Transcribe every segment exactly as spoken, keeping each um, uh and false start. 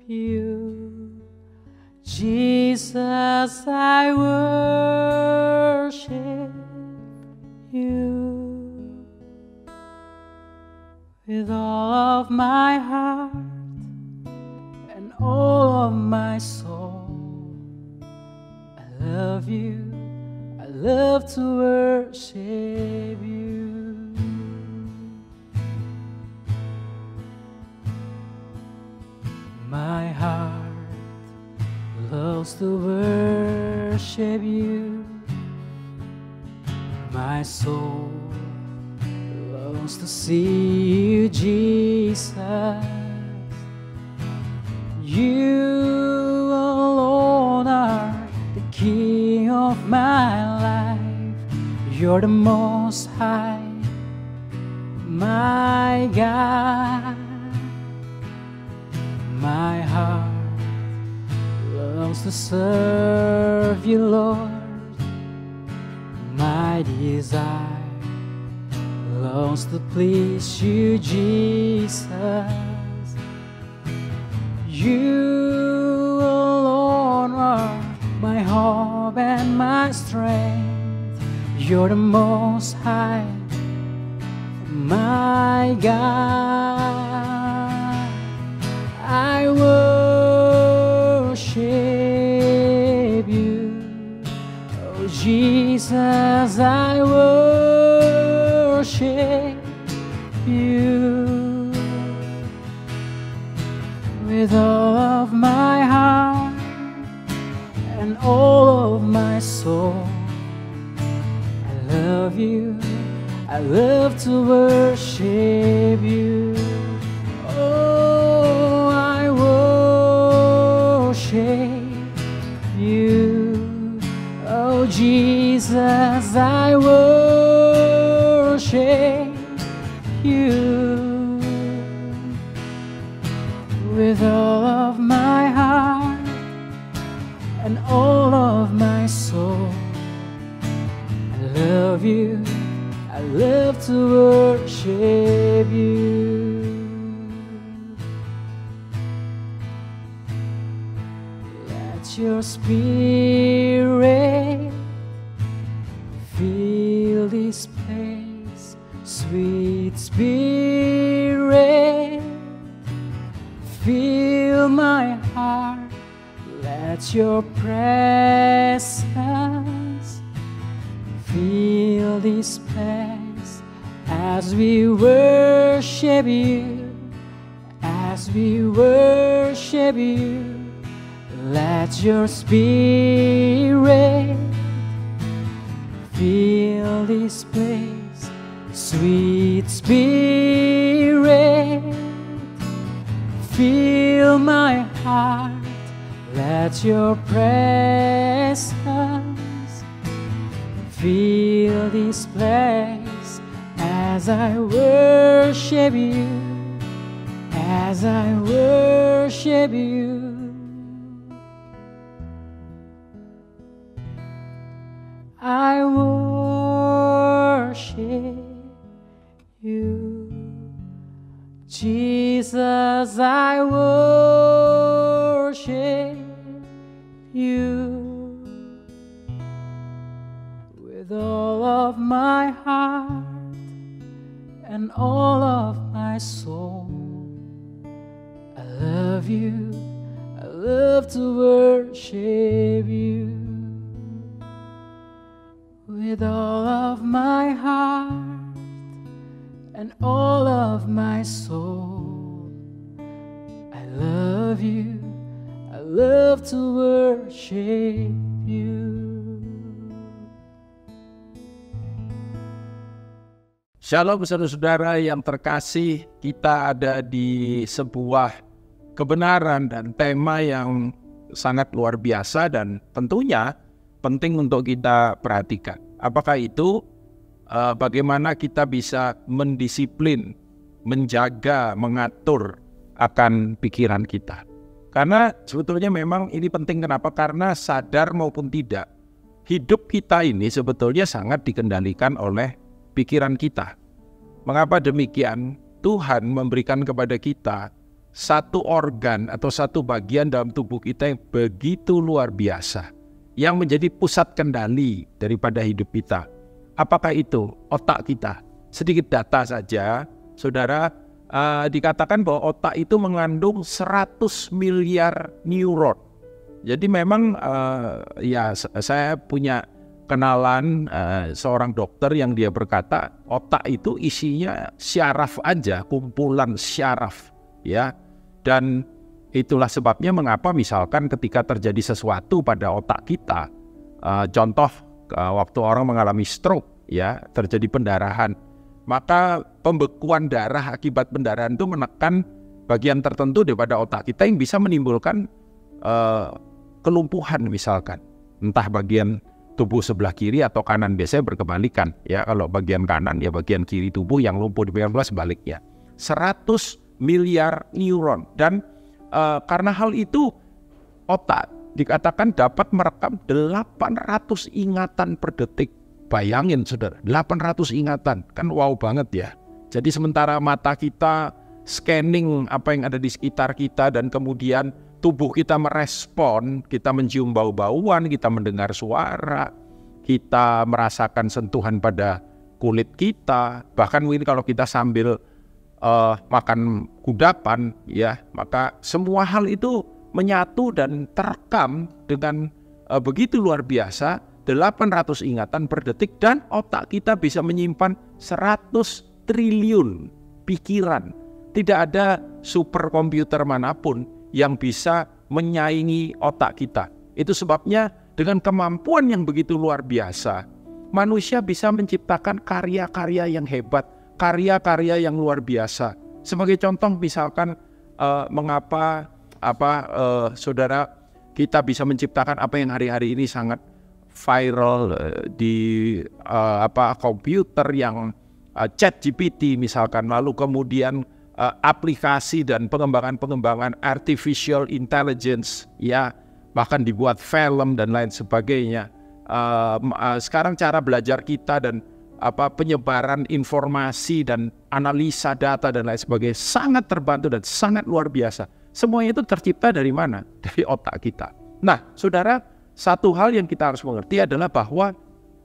you. Jesus, I worship you with all of my heart and all of my soul. I love you, I love to worship you. My heart loves to worship you. My soul loves to see you, Jesus. You alone are the King of my life. You're the Most High, my God. My heart loves to serve you, Lord. My desire loves to please you, Jesus. You alone are my hope and my strength. You're the Most High, my God. I worship you, oh Jesus, I worship you with all of my heart and all of my soul. I love you, I love to worship you. Oh, I worship you. Oh, Jesus, I worship you with all of my heart and all of my soul. I love you, I love to worship you. Let your spirit fill this place, sweet spirit, fill my heart. Let your presence fill this place as we worship you, as we worship you. Let your spirit fill this place, sweet spirit, fill my heart. Let your presence fill this place as I worship you, as I worship you. I worship you, Jesus, I worship you with all of my heart and all of my soul. I love you, I love to worship you with all of my heart and all of my soul. I love you, I love to worship you. Shalom saudara-saudara yang terkasih, kita ada di sebuah kebenaran dan tema yang sangat luar biasa dan tentunya penting untuk kita perhatikan. Apakah itu? Uh, bagaimana kita bisa mendisiplin, menjaga, mengatur akan pikiran kita. Karena sebetulnya memang ini penting. Kenapa? Karena sadar maupun tidak, hidup kita ini sebetulnya sangat dikendalikan oleh pikiran kita. Mengapa demikian? Tuhan memberikan kepada kita satu organ atau satu bagian dalam tubuh kita yang begitu luar biasa, yang menjadi pusat kendali daripada hidup kita. Apakah itu? Otak kita. Sedikit data saja, saudara, uh, dikatakan bahwa otak itu mengandung seratus miliar neuron. Jadi memang uh, ya saya punya kenalan uh, seorang dokter yang dia berkata otak itu isinya syaraf aja, kumpulan syaraf, ya. Dan itulah sebabnya mengapa misalkan ketika terjadi sesuatu pada otak kita, uh, contoh uh, waktu orang mengalami stroke, ya, terjadi pendarahan, maka pembekuan darah akibat pendarahan itu menekan bagian tertentu daripada otak kita yang bisa menimbulkan uh, kelumpuhan misalkan, entah bagian tubuh sebelah kiri atau kanan, biasanya berkebalikan, ya. Kalau bagian kanan ya bagian kiri tubuh yang lumpuh, demikian pula sebaliknya. seratus miliar neuron, dan uh, karena hal itu otak dikatakan dapat merekam delapan ratus ingatan per detik. Bayangin saudara, delapan ratus ingatan, kan wow banget ya. Jadi sementara mata kita scanning apa yang ada di sekitar kita, dan kemudian tubuh kita merespon, kita mencium bau-bauan, kita mendengar suara, kita merasakan sentuhan pada kulit kita, bahkan mungkin kalau kita sambil Uh, makan kudapan, ya, maka semua hal itu menyatu dan terekam dengan uh, begitu luar biasa, delapan ratus ingatan per detik, dan otak kita bisa menyimpan seratus triliun pikiran. Tidak ada superkomputer manapun yang bisa menyaingi otak kita. Itu sebabnya dengan kemampuan yang begitu luar biasa, manusia bisa menciptakan karya-karya yang hebat, karya-karya yang luar biasa. Sebagai contoh misalkan uh, mengapa apa uh, saudara kita bisa menciptakan apa yang hari-hari ini sangat viral uh, di uh, apa komputer yang uh, ChatGPT misalkan, lalu kemudian uh, aplikasi dan pengembangan-pengembangan artificial intelligence, ya, bahkan dibuat film dan lain sebagainya. Uh, uh, sekarang cara belajar kita dan apa penyebaran informasi dan analisa data dan lain sebagainya sangat terbantu dan sangat luar biasa. Semuanya itu tercipta dari mana? Dari otak kita. Nah, saudara, satu hal yang kita harus mengerti adalah bahwa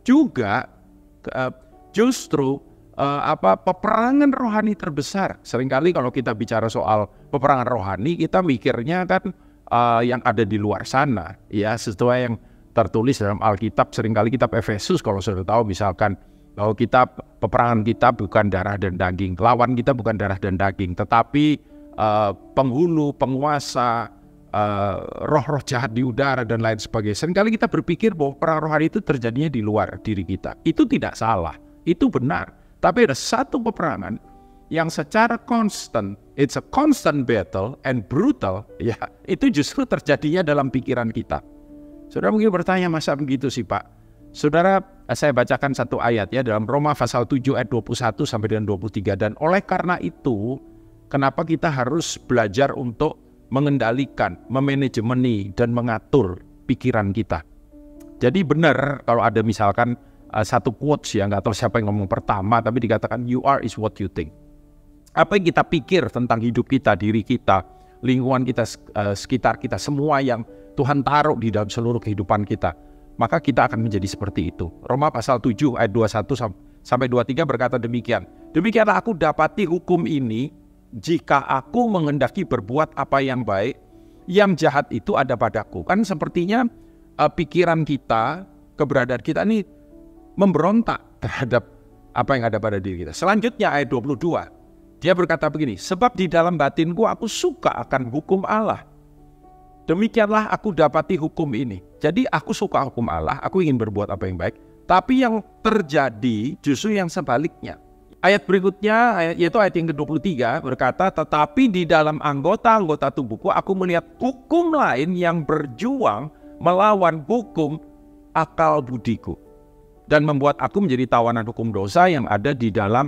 juga uh, justru uh, apa peperangan rohani terbesar. Seringkali kalau kita bicara soal peperangan rohani, kita mikirnya kan uh, yang ada di luar sana, ya, sesuai yang tertulis dalam Alkitab. Seringkali kitab Efesus kalau sudah tahu misalkan bahwa kita peperangan kita bukan darah dan daging, lawan kita bukan darah dan daging, tetapi uh, penghulu, penguasa, uh, roh-roh jahat di udara dan lain sebagainya. Seringkali kita berpikir bahwa perang rohani itu terjadinya di luar diri kita. Itu tidak salah, itu benar. Tapi ada satu peperangan yang secara constant, it's a constant battle and brutal, ya, itu justru terjadinya dalam pikiran kita. Saudara mungkin bertanya, masa begitu sih Pak? Saudara, saya bacakan satu ayat ya dalam Roma pasal tujuh ayat dua puluh satu sampai dengan dua puluh tiga. Dan oleh karena itu, kenapa kita harus belajar untuk mengendalikan, memanajemeni dan mengatur pikiran kita. Jadi benar kalau ada misalkan uh, satu quotes ya, nggak tahu siapa yang ngomong pertama, tapi dikatakan you are is what you think. Apa yang kita pikir tentang hidup kita, diri kita, lingkungan kita, uh, sekitar kita, semua yang Tuhan taruh di dalam seluruh kehidupan kita, maka kita akan menjadi seperti itu. Roma pasal tujuh ayat dua puluh satu sampai dua puluh tiga berkata demikian. Demikianlah aku dapati hukum ini, jika aku menghendaki berbuat apa yang baik, yang jahat itu ada padaku. Kan sepertinya uh, pikiran kita, keberadaan kita ini memberontak terhadap apa yang ada pada diri kita. Selanjutnya ayat dua puluh dua. Dia berkata begini, sebab di dalam batinku aku suka akan hukum Allah. Demikianlah aku dapati hukum ini. Jadi aku suka hukum Allah, aku ingin berbuat apa yang baik. Tapi yang terjadi justru yang sebaliknya. Ayat berikutnya, yaitu ayat yang ke dua puluh tiga berkata, tetapi di dalam anggota-anggota tubuhku aku melihat hukum lain yang berjuang melawan hukum akal budiku. Dan membuat aku menjadi tawanan hukum dosa yang ada di dalam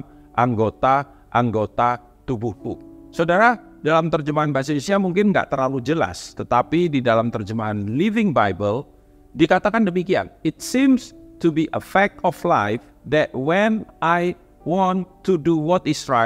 anggota-anggota tubuhku. Saudara, dalam terjemahan bahasa Indonesia mungkin nggak terlalu jelas, tetapi di dalam terjemahan Living Bible dikatakan demikian. It seems to be a fact of life that when I want to do what is right,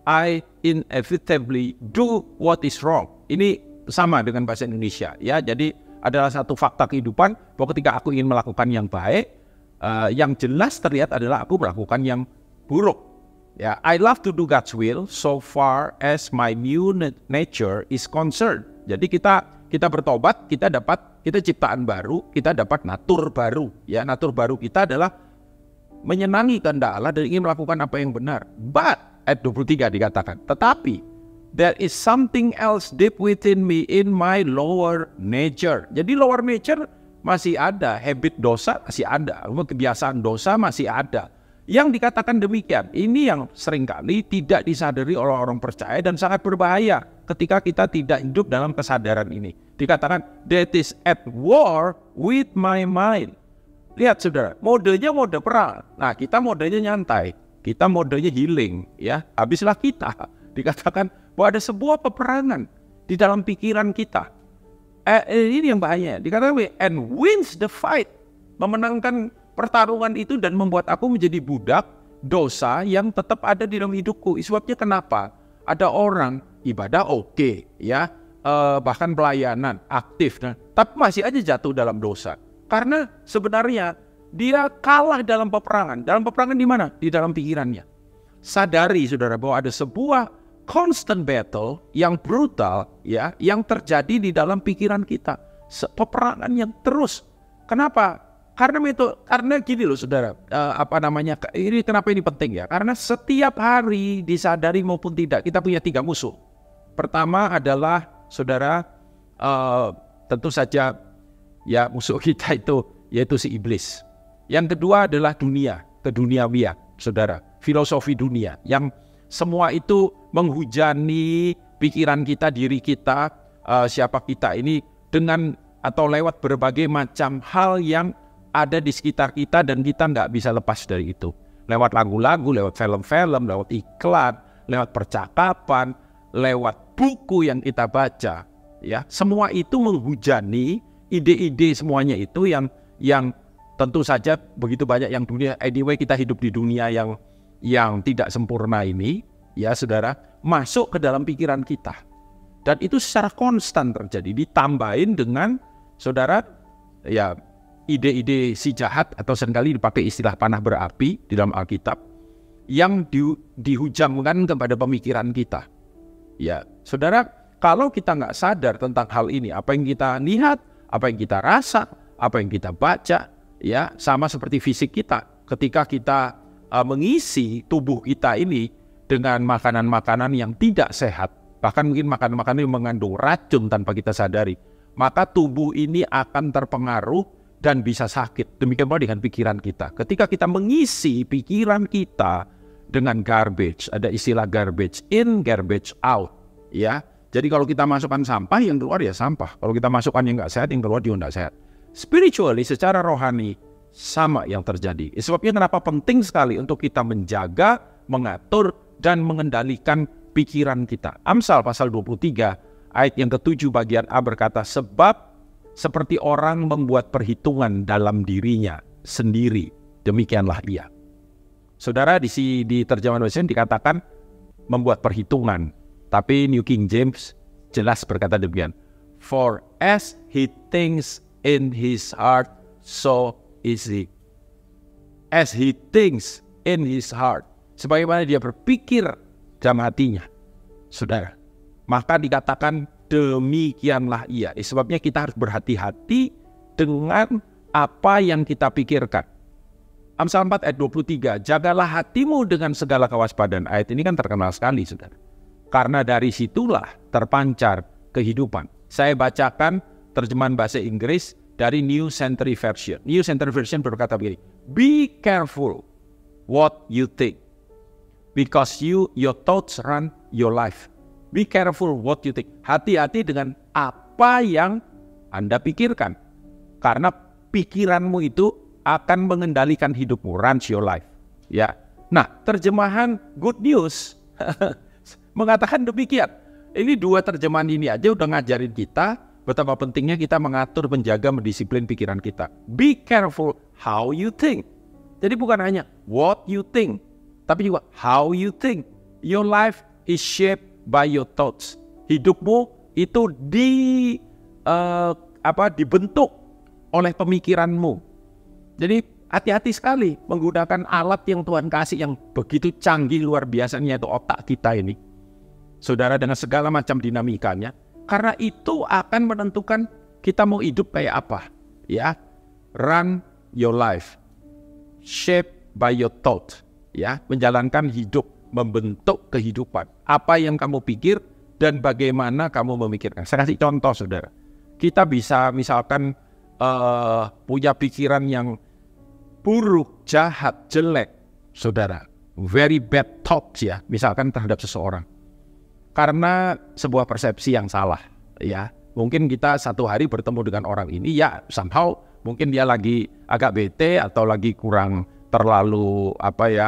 I inevitably do what is wrong. Ini sama dengan bahasa Indonesia ya. Jadi adalah satu fakta kehidupan bahwa ketika aku ingin melakukan yang baik, uh, yang jelas terlihat adalah aku melakukan yang buruk. Ya, I love to do God's will so far as my new nature is concerned. Jadi kita kita bertobat, kita dapat kita ciptaan baru, kita dapat natur baru. Ya, natur baru kita adalah menyenangi kehendak Allah dan ingin melakukan apa yang benar. But ayat dua puluh tiga dikatakan, tetapi there is something else deep within me in my lower nature. Jadi lower nature masih ada, habit dosa masih ada, kebiasaan dosa masih ada. Yang dikatakan demikian, ini yang seringkali tidak disadari oleh orang percaya dan sangat berbahaya ketika kita tidak hidup dalam kesadaran ini. Dikatakan, that is at war with my mind. Lihat saudara, modenya mode perang. Nah, kita modenya nyantai, kita modenya healing, ya. Habislah kita. Dikatakan bahwa ada sebuah peperangan di dalam pikiran kita. Eh, ini yang bahaya. Dikatakan and wins the fight, memenangkan pertarungan itu dan membuat aku menjadi budak dosa yang tetap ada di dalam hidupku. Sebabnya kenapa? Ada orang ibadah oke, okay, ya, eh, bahkan pelayanan aktif, nah, tapi masih aja jatuh dalam dosa. Karena sebenarnya dia kalah dalam peperangan. Dalam peperangan di mana? Di dalam pikirannya. Sadari saudara bahwa ada sebuah constant battle yang brutal, ya, yang terjadi di dalam pikiran kita. Peperangan yang terus. Kenapa? Karena itu, karena gini loh saudara, uh, apa namanya? Ini kenapa ini penting ya? Karena setiap hari disadari maupun tidak, kita punya tiga musuh. Pertama adalah saudara, uh, tentu saja. Ya, musuh kita itu yaitu si iblis. Yang kedua adalah dunia, keduniawian, saudara, filosofi dunia yang semua itu menghujani pikiran kita, diri kita, uh, siapa kita ini dengan atau lewat berbagai macam hal yang ada di sekitar kita dan kita nggak bisa lepas dari itu. Lewat lagu-lagu, lewat film-film, lewat iklan, lewat percakapan, lewat buku yang kita baca, ya, semua itu menghujani ide-ide semuanya itu yang yang tentu saja begitu banyak yang dunia. Anyway, kita hidup di dunia yang yang tidak sempurna ini, ya saudara, masuk ke dalam pikiran kita. Dan itu secara konstan terjadi, ditambahin dengan saudara, ya, ide-ide si jahat atau seringkali dipakai istilah panah berapi di dalam Alkitab yang di, dihujamkan kepada pemikiran kita. Ya, saudara, kalau kita nggak sadar tentang hal ini, apa yang kita lihat, apa yang kita rasa, apa yang kita baca, ya, sama seperti fisik kita. Ketika kita uh, mengisi tubuh kita ini dengan makanan-makanan yang tidak sehat, bahkan mungkin makanan-makanan yang mengandung racun tanpa kita sadari, maka tubuh ini akan terpengaruh dan bisa sakit. Demikian pula dengan pikiran kita. Ketika kita mengisi pikiran kita dengan garbage, ada istilah garbage in, garbage out, ya. Jadi kalau kita masukkan sampah, yang keluar ya sampah. Kalau kita masukkan yang nggak sehat, yang keluar juga nggak sehat. Spiritually, secara rohani, sama yang terjadi. Sebabnya kenapa penting sekali untuk kita menjaga, mengatur, dan mengendalikan pikiran kita. Amsal pasal dua puluh tiga, ayat yang ketujuh bagian A berkata, sebab seperti orang membuat perhitungan dalam dirinya sendiri, demikianlah ia. Saudara, di, di terjemahan bahasa Indonesia dikatakan membuat perhitungan. Tapi New King James jelas berkata demikian. For as he thinks in his heart, so is he. As he thinks in his heart. Sebagaimana dia berpikir dalam hatinya. Saudara. Maka dikatakan demikianlah ia. Sebabnya kita harus berhati-hati dengan apa yang kita pikirkan. Amsal empat ayat dua puluh tiga. Jagalah hatimu dengan segala kewaspadaan. Ayat ini kan terkenal sekali, saudara. Karena dari situlah terpancar kehidupan. Saya bacakan terjemahan bahasa Inggris dari New Century Version. New Century Version berkata begini, be careful what you think, because you your thoughts run your life. Be careful what you think. Hati-hati dengan apa yang Anda pikirkan. Karena pikiranmu itu akan mengendalikan hidupmu, runs your life. Ya. Nah, terjemahan Good News mengatakan demikian. Ini dua terjemahan ini aja udah ngajarin kita betapa pentingnya kita mengatur, menjaga, mendisiplin pikiran kita. Be careful how you think. Jadi bukan hanya what you think, tapi juga how you think. Your life is shaped by your thoughts. Hidupmu itu di uh, apa dibentuk oleh pemikiranmu. Jadi hati-hati sekali menggunakan alat yang Tuhan kasih yang begitu canggih luar biasanya, itu otak kita ini, saudara, dengan segala macam dinamikanya. Karena itu akan menentukan kita mau hidup kayak apa, ya. Run your life, shaped by your thought, ya. Menjalankan hidup, membentuk kehidupan. Apa yang kamu pikir dan bagaimana kamu memikirkan. Saya kasih contoh, saudara. Kita bisa misalkan uh, punya pikiran yang buruk, jahat, jelek, saudara. Very bad thoughts, ya, misalkan terhadap seseorang. Karena sebuah persepsi yang salah, ya. Mungkin kita satu hari bertemu dengan orang ini, ya somehow mungkin dia lagi agak bete atau lagi kurang terlalu apa ya,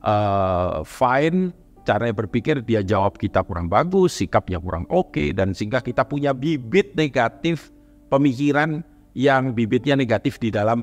uh, fine, caranya berpikir, dia jawab kita kurang bagus, sikapnya kurang oke, dan sehingga kita punya bibit negatif pemikiran yang bibitnya negatif di dalam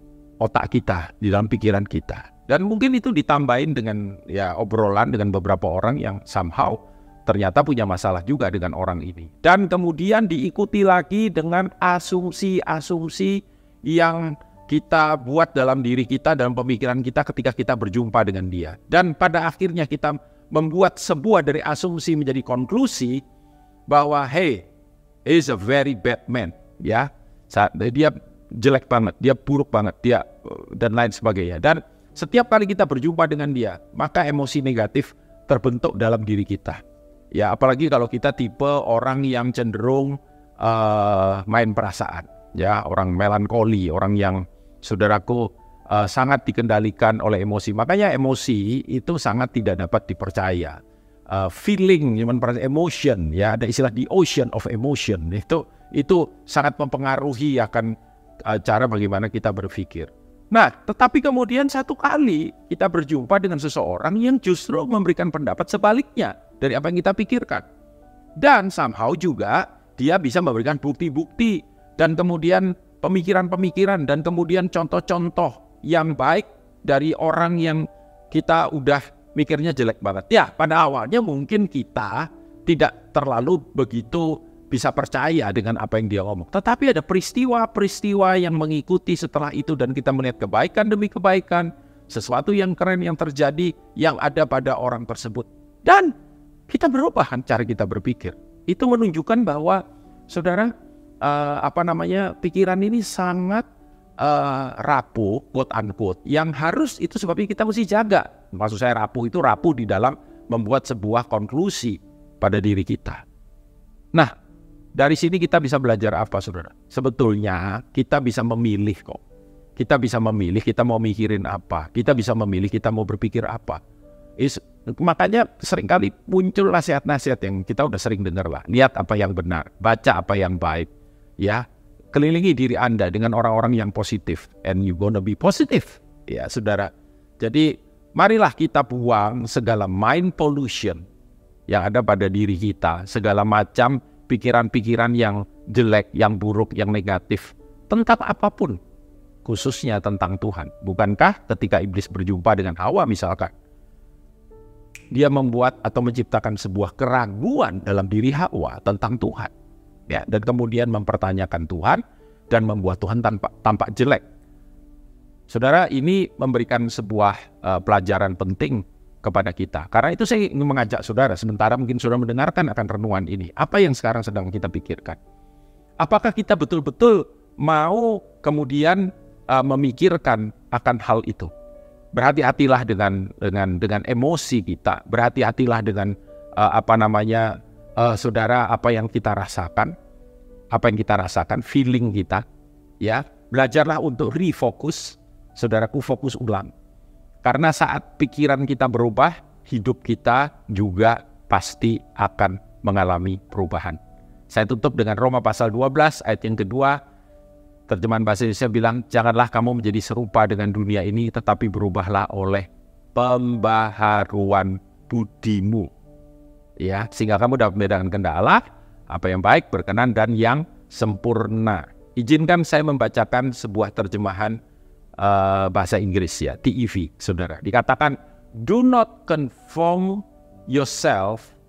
otak kita, di dalam pikiran kita. Dan mungkin itu ditambahin dengan ya obrolan dengan beberapa orang yang somehow ternyata punya masalah juga dengan orang ini. Dan kemudian diikuti lagi dengan asumsi-asumsi yang kita buat dalam diri kita, dalam pemikiran kita ketika kita berjumpa dengan dia. Dan pada akhirnya kita membuat sebuah dari asumsi menjadi konklusi bahwa hey, he is a very bad man, ya. Dia jelek banget, dia buruk banget, dia dan lain sebagainya. Dan setiap kali kita berjumpa dengan dia, maka emosi negatif terbentuk dalam diri kita. Ya, apalagi kalau kita tipe orang yang cenderung uh, main perasaan, ya, orang melankoli, orang yang saudaraku uh, sangat dikendalikan oleh emosi. Makanya emosi itu sangat tidak dapat dipercaya. Uh, feeling, emotion, ya, ada istilah the ocean of emotion. Itu itu sangat mempengaruhi akan uh, cara bagaimana kita berpikir. Nah, tetapi kemudian satu kali kita berjumpa dengan seseorang yang justru memberikan pendapat sebaliknya dari apa yang kita pikirkan. Dan somehow juga dia bisa memberikan bukti-bukti dan kemudian pemikiran-pemikiran dan kemudian contoh-contoh yang baik dari orang yang kita udah mikirnya jelek banget. Ya, pada awalnya mungkin kita tidak terlalu begitu bisa percaya dengan apa yang dia ngomong. Tetapi ada peristiwa-peristiwa yang mengikuti setelah itu dan kita melihat kebaikan demi kebaikan, sesuatu yang keren yang terjadi yang ada pada orang tersebut. Dan kita berubah cara kita berpikir. Itu menunjukkan bahwa saudara, uh, apa namanya, pikiran ini sangat uh, rapuh, quote unquote, yang harus itu sebabnya kita mesti jaga. Maksud saya rapuh itu rapuh di dalam membuat sebuah konklusi pada diri kita. Nah, dari sini kita bisa belajar apa, saudara? Sebetulnya kita bisa memilih kok. Kita bisa memilih, kita mau mikirin apa. Kita bisa memilih, kita mau berpikir apa. Is, makanya seringkali muncul nasihat-nasihat yang kita udah sering dengar lah. Lihat apa yang benar, baca apa yang baik. Ya, kelilingi diri Anda dengan orang-orang yang positif. And you gonna be positive. Ya, saudara. Jadi, marilah kita buang segala mind pollution yang ada pada diri kita. Segala macam pikiran-pikiran yang jelek, yang buruk, yang negatif tentang apapun, khususnya tentang Tuhan. Bukankah ketika iblis berjumpa dengan Hawa misalkan, dia membuat atau menciptakan sebuah keraguan dalam diri Hawa tentang Tuhan, ya, dan kemudian mempertanyakan Tuhan dan membuat Tuhan tampak, tampak jelek. Saudara, ini memberikan sebuah uh, pelajaran penting kepada kita. Karena itu saya ingin mengajak saudara, sementara mungkin saudara mendengarkan akan renungan ini, apa yang sekarang sedang kita pikirkan? Apakah kita betul-betul mau kemudian uh, memikirkan akan hal itu? Berhati-hatilah dengan dengan dengan emosi kita, berhati-hatilah dengan uh, apa namanya, uh, saudara, apa yang kita rasakan, apa yang kita rasakan, feeling kita, ya. Belajarlah untuk refocus, saudaraku, fokus ulang. Karena saat pikiran kita berubah, hidup kita juga pasti akan mengalami perubahan. Saya tutup dengan Roma pasal dua belas ayat yang kedua. Terjemahan bahasa Indonesia bilang, janganlah kamu menjadi serupa dengan dunia ini, tetapi berubahlah oleh pembaharuan budimu. Ya, sehingga kamu dapat membedakan kehendak Allah, apa yang baik, berkenan, dan yang sempurna. Izinkan saya membacakan sebuah terjemahan Uh, bahasa Inggris, ya, T E V, saudara. Dikatakan, do not conform yourself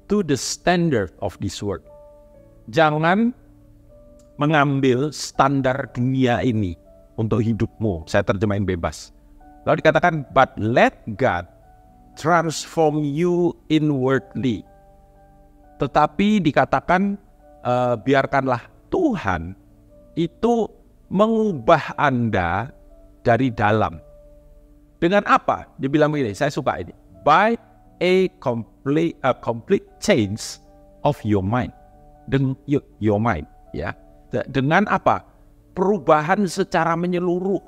to the standard of this world. Jangan mengambil standar dunia ini untuk hidupmu. Saya terjemahin bebas. Lalu dikatakan, but let God transform you inwardly. Tetapi dikatakan, uh, biarkanlah Tuhan itu mengubah Anda dari dalam. Dengan apa? Dia bilang begini, saya suka ini. By a complete, a complete change of your mind. Den, your mind. Ya. Dengan apa? Perubahan secara menyeluruh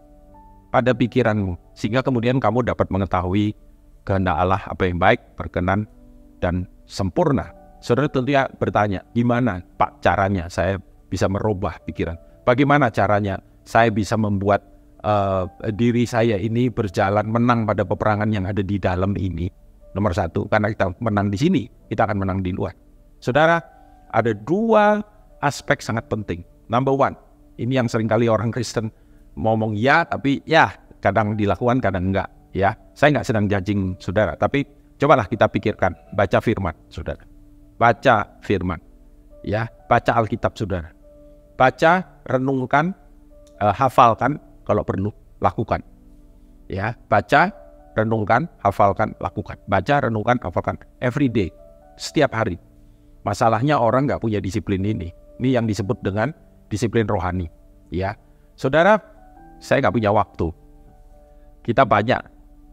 pada pikiranmu. Sehingga kemudian kamu dapat mengetahui kehendak Allah apa yang baik, berkenan, dan sempurna. Saudara tentunya bertanya, gimana Pak caranya saya bisa merubah pikiran? Bagaimana caranya saya bisa membuat uh, diri saya ini berjalan menang pada peperangan yang ada di dalam ini? Nomor satu, karena kita menang di sini, kita akan menang di luar. Saudara, ada dua aspek sangat penting. Number one, ini yang seringkali orang Kristen ngomong ya, tapi ya kadang dilakukan, kadang enggak. Ya, saya nggak sedang judging saudara, tapi cobalah kita pikirkan, baca firman, saudara. Baca firman, ya, baca Alkitab, saudara. Baca, renungkan, uh, hafalkan, kalau perlu, lakukan. Ya, baca, renungkan, hafalkan, lakukan. Baca, renungkan, hafalkan. Every day, setiap hari. Masalahnya orang nggak punya disiplin ini. Ini yang disebut dengan disiplin rohani. Ya, saudara, saya nggak punya waktu. Kita banyak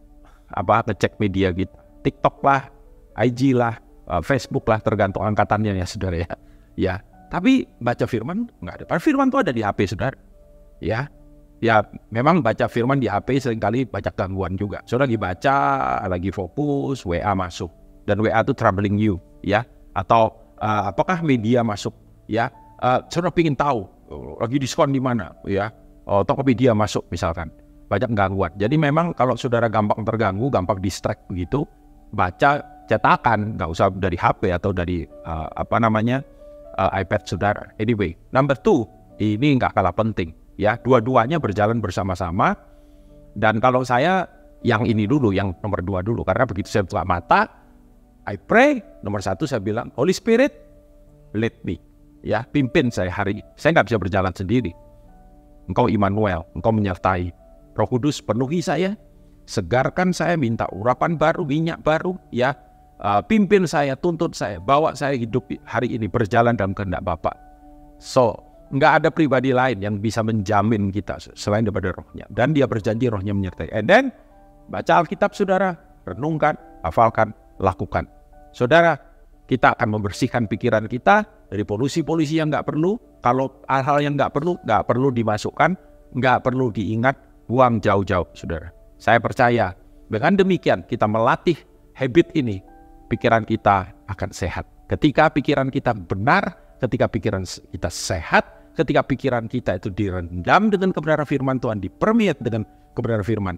apa ngecek media gitu, TikTok lah, I G lah, Facebook lah, tergantung angkatannya ya saudara ya. Ya, tapi baca firman nggak ada. Padahal firman itu ada di H P saudara. Ya, ya memang baca firman di H P seringkali banyak gangguan juga. Saudara lagi baca, lagi fokus, W A masuk, dan W A itu troubling you, ya. Atau uh, apakah media masuk, ya? Uh, saudara ingin tahu lagi diskon di mana, ya? Oh, Tokopedia masuk misalkan. Banyak gangguan. Jadi memang kalau saudara gampang terganggu, gampang distract begitu, baca cetakan, nggak usah dari H P atau dari uh, apa namanya uh, iPad saudara. Anyway, number two, ini nggak kalah penting, ya. Dua-duanya berjalan bersama-sama. Dan kalau saya yang ini dulu, yang nomor dua dulu, karena begitu saya buka mata, I pray. Nomor satu saya bilang, Holy Spirit, lead me, ya, pimpin saya hari ini. Saya nggak bisa berjalan sendiri. Engkau Immanuel, Engkau menyertai. Roh Kudus penuhi saya, segarkan saya, minta urapan baru, minyak baru, ya, uh, pimpin saya, tuntut saya, bawa saya hidup hari ini berjalan dalam kehendak Bapa. So, nggak ada pribadi lain yang bisa menjamin kita selain daripada Rohnya. Dan Dia berjanji Rohnya menyertai. And then, baca Alkitab saudara, renungkan, hafalkan, lakukan. Saudara, kita akan membersihkan pikiran kita dari polusi-polusi yang nggak perlu. Kalau hal-hal yang nggak perlu, nggak perlu dimasukkan, nggak perlu diingat, buang jauh-jauh, saudara. Saya percaya dengan demikian kita melatih habit ini, pikiran kita akan sehat. Ketika pikiran kita benar, ketika pikiran kita sehat, ketika pikiran kita itu direndam dengan kebenaran firman Tuhan, dipermeate dengan kebenaran firman,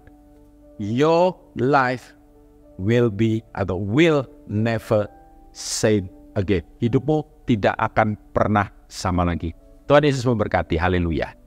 your life will be atau will never same again. Hidupmu tidak akan pernah sama lagi. Tuhan Yesus memberkati. Haleluya.